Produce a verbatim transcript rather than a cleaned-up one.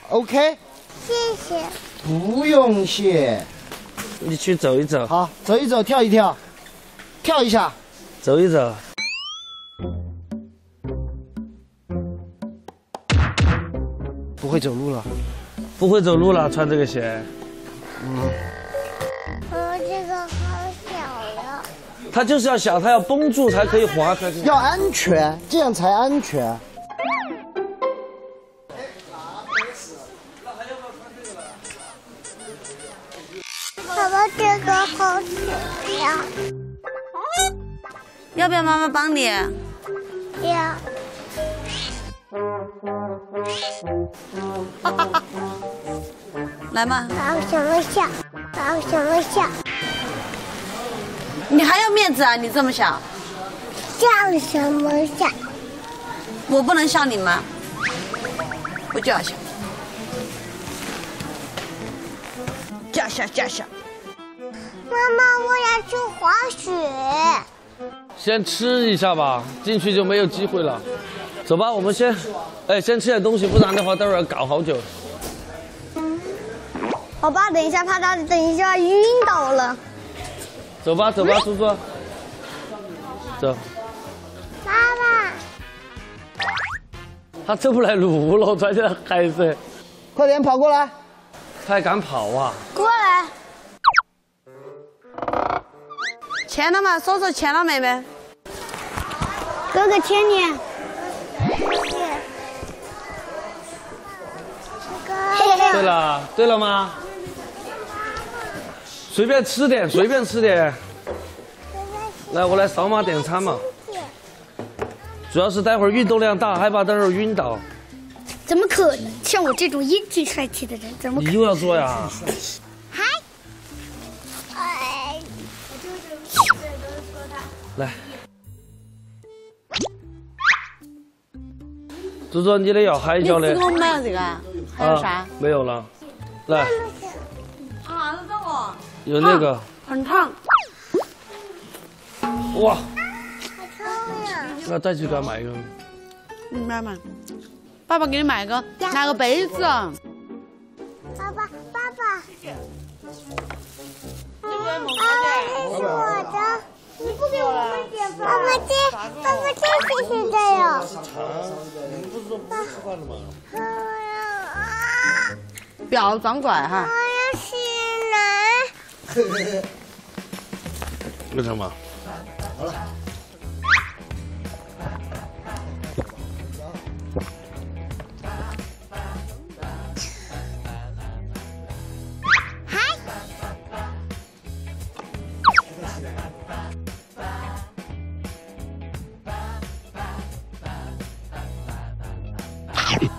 OK。 谢谢。 不用谢。 你去走一走。 好，走一走，跳一跳，跳一下， 走一走。 不会走路了。 不会走路了，穿这个鞋。 嗯。 哦，这个好小呀。 它就是要小，它要绷住才可以滑开。 要安全，这样才安全。 爸爸，这个好小呀。 要不要妈妈帮你？ 要。 来嘛。 搞什么笑？搞什么笑？ 你还要面子啊？你这么小。 笑什么笑？ 我不能笑你吗？我就要笑。驾下驾下。 妈妈，我要去滑雪。 先吃一下吧，进去就没有机会了。走吧，我们先，哎，先吃点东西，不然的话待会儿要搞好久。 我爸等一下，怕他等一下晕倒了。 走吧，走吧，叔叔。走。 爸爸。 他走不来路了，穿起来孩子。 快点跑过来。 他还敢跑啊？ 过来。签了吗？叔叔签了妹妹。 哥哥牵你。 对了，对了吗？随便吃点，随便吃点。来，我来扫码点餐嘛。主要是待会儿运动量大，害怕待会儿晕倒。 怎么可能？像我这种英俊帅气的人，怎么可能？ 你又要做呀？ 嗨。哎。 来。猪猪，你的要海椒的。 你给我买了这个，还有啥？ 没有了。来。 啊，这个。 有那个。 很烫。 哇。 好烫呀！ 那再去给他买一个。 你买买。爸爸给你买个，拿个杯子。 爸爸，爸爸。爸爸，这是我的。你不给我们点饭？爸爸这，爸爸这是谁的呀？ 你不是说不吃饭的吗？ 不要装怪哈。 我要吃奶。 为什么？ 好了。 嗨。